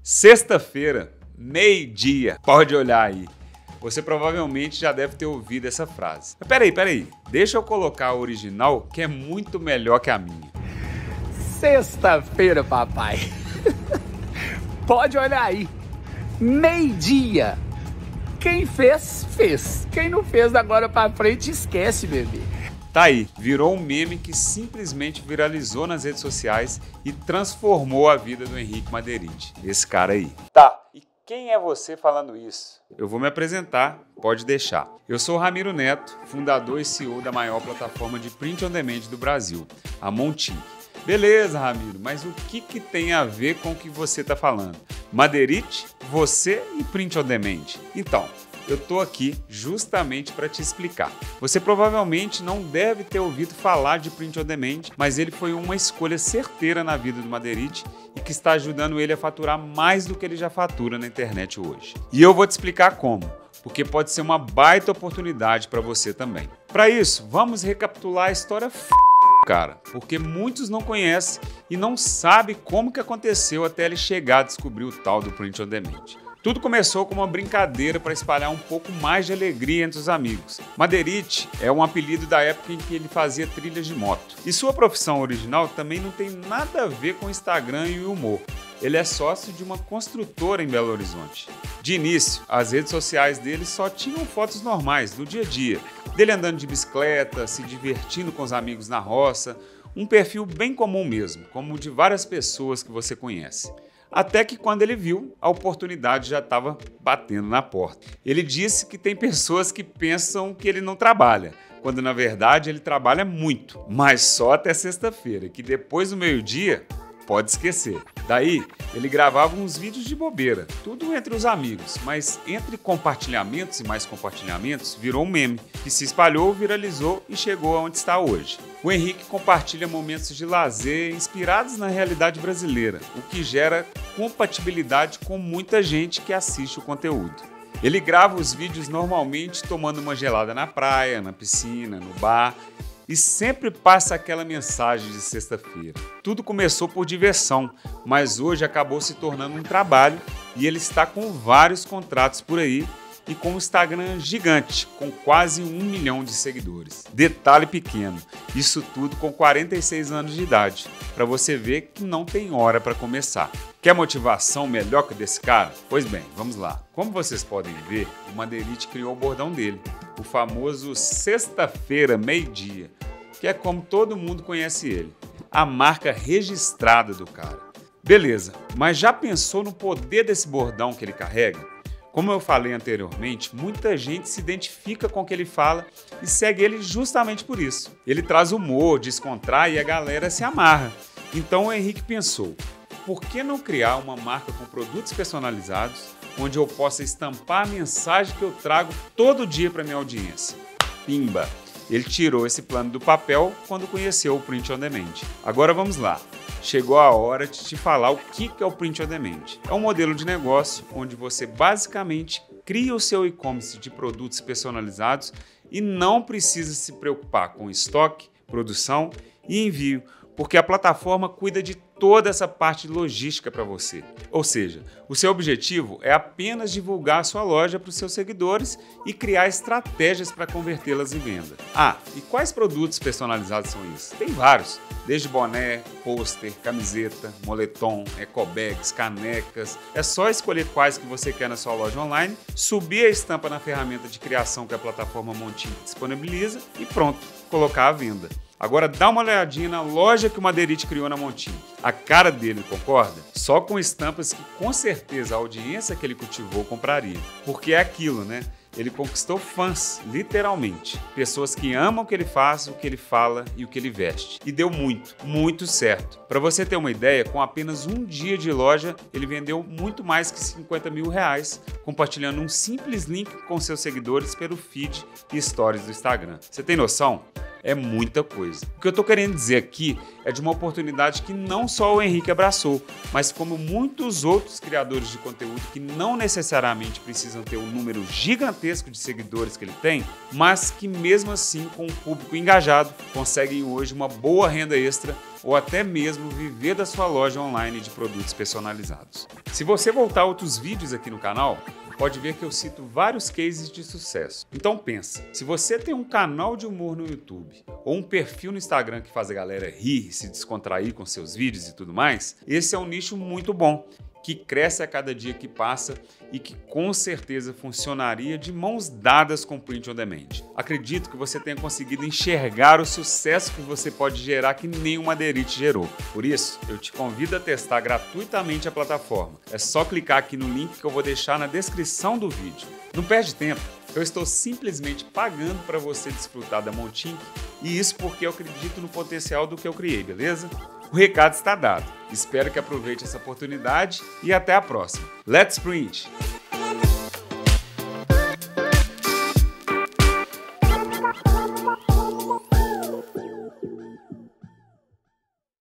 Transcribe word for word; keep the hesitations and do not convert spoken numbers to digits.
Sexta-feira, meio-dia, pode olhar aí. Você provavelmente já deve ter ouvido essa frase. Mas peraí, peraí, deixa eu colocar a original que é muito melhor que a minha. Sexta-feira, papai. Pode olhar aí. Meio-dia. Quem fez, fez. Quem não fez, da agora pra frente, esquece, bebê. Tá aí, virou um meme que simplesmente viralizou nas redes sociais e transformou a vida do Henrique Maderite, esse cara aí. Tá, e quem é você falando isso? Eu vou me apresentar, pode deixar. Eu sou Ramiro Neto, fundador e C E O da maior plataforma de print on demand do Brasil, a Montink. Beleza, Ramiro, mas o que, que tem a ver com o que você está falando? Maderite, você e print on demand. Então, eu tô aqui justamente para te explicar. Você provavelmente não deve ter ouvido falar de print on demand, mas ele foi uma escolha certeira na vida do Maderite e que está ajudando ele a faturar mais do que ele já fatura na internet hoje. E eu vou te explicar como, porque pode ser uma baita oportunidade para você também. Para isso, vamos recapitular a história f... cara, porque muitos não conhecem e não sabem como que aconteceu até ele chegar a descobrir o tal do print on demand. Tudo começou com uma brincadeira para espalhar um pouco mais de alegria entre os amigos. Maderite é um apelido da época em que ele fazia trilhas de moto. E sua profissão original também não tem nada a ver com Instagram e humor. Ele é sócio de uma construtora em Belo Horizonte. De início, as redes sociais dele só tinham fotos normais, do dia a dia. Dele andando de bicicleta, se divertindo com os amigos na roça. Um perfil bem comum mesmo, como o de várias pessoas que você conhece. Até que quando ele viu, a oportunidade já estava batendo na porta. Ele disse que tem pessoas que pensam que ele não trabalha, quando na verdade ele trabalha muito, mas só até sexta-feira, que depois do meio-dia pode esquecer. Daí, ele gravava uns vídeos de bobeira, tudo entre os amigos, mas entre compartilhamentos e mais compartilhamentos, virou um meme, que se espalhou, viralizou e chegou aonde está hoje. O Henrique compartilha momentos de lazer inspirados na realidade brasileira, o que gera compatibilidade com muita gente que assiste o conteúdo. Ele grava os vídeos normalmente tomando uma gelada na praia, na piscina, no bar, e sempre passa aquela mensagem de sexta-feira. Tudo começou por diversão, mas hoje acabou se tornando um trabalho e ele está com vários contratos por aí e com um Instagram gigante, com quase um milhão de seguidores. Detalhe pequeno, isso tudo com quarenta e seis anos de idade, para você ver que não tem hora para começar. Quer motivação melhor que desse cara? Pois bem, vamos lá. Como vocês podem ver, o Maderite criou o bordão dele, o famoso sexta-feira, meio-dia, que é como todo mundo conhece ele, a marca registrada do cara. Beleza, mas já pensou no poder desse bordão que ele carrega? Como eu falei anteriormente, muita gente se identifica com o que ele fala e segue ele justamente por isso. Ele traz humor, descontrai e a galera se amarra. Então o Henrique pensou, por que não criar uma marca com produtos personalizados, onde eu possa estampar a mensagem que eu trago todo dia para minha audiência? Pimba! Ele tirou esse plano do papel quando conheceu o print on demand. Agora vamos lá. Chegou a hora de te falar o que é o print on demand. É um modelo de negócio onde você basicamente cria o seu e-commerce de produtos personalizados e não precisa se preocupar com estoque, produção e envio, porque a plataforma cuida de toda essa parte logística para você. Ou seja, o seu objetivo é apenas divulgar a sua loja para os seus seguidores e criar estratégias para convertê-las em venda. Ah, e quais produtos personalizados são esses? Tem vários, desde boné, pôster, camiseta, moletom, ecobags, canecas. É só escolher quais que você quer na sua loja online, subir a estampa na ferramenta de criação que a plataforma Montink disponibiliza e pronto, colocar à venda. Agora dá uma olhadinha na loja que o Maderite criou na Montink. A cara dele, concorda? Só com estampas que com certeza a audiência que ele cultivou compraria. Porque é aquilo, né? Ele conquistou fãs, literalmente. Pessoas que amam o que ele faz, o que ele fala e o que ele veste. E deu muito, muito certo. Para você ter uma ideia, com apenas um dia de loja, ele vendeu muito mais que cinquenta mil reais, compartilhando um simples link com seus seguidores pelo feed e stories do Instagram. Você tem noção? É muita coisa. O que eu estou querendo dizer aqui é de uma oportunidade que não só o Henrique abraçou, mas como muitos outros criadores de conteúdo que não necessariamente precisam ter um número gigantesco de seguidores que ele tem, mas que mesmo assim, com um público engajado, conseguem hoje uma boa renda extra ou até mesmo viver da sua loja online de produtos personalizados. Se você voltar a outros vídeos aqui no canal, pode ver que eu cito vários cases de sucesso. Então pensa, se você tem um canal de humor no YouTube ou um perfil no Instagram que faz a galera rir e se descontrair com seus vídeos e tudo mais, esse é um nicho muito bom, que cresce a cada dia que passa e que com certeza funcionaria de mãos dadas com Print on Demand. Acredito que você tenha conseguido enxergar o sucesso que você pode gerar que nenhum Madeirite gerou. Por isso, eu te convido a testar gratuitamente a plataforma. É só clicar aqui no link que eu vou deixar na descrição do vídeo. Não perde tempo, eu estou simplesmente pagando para você desfrutar da Montink, e isso porque eu acredito no potencial do que eu criei, beleza? O recado está dado. Espero que aproveite essa oportunidade e até a próxima. Let's Print!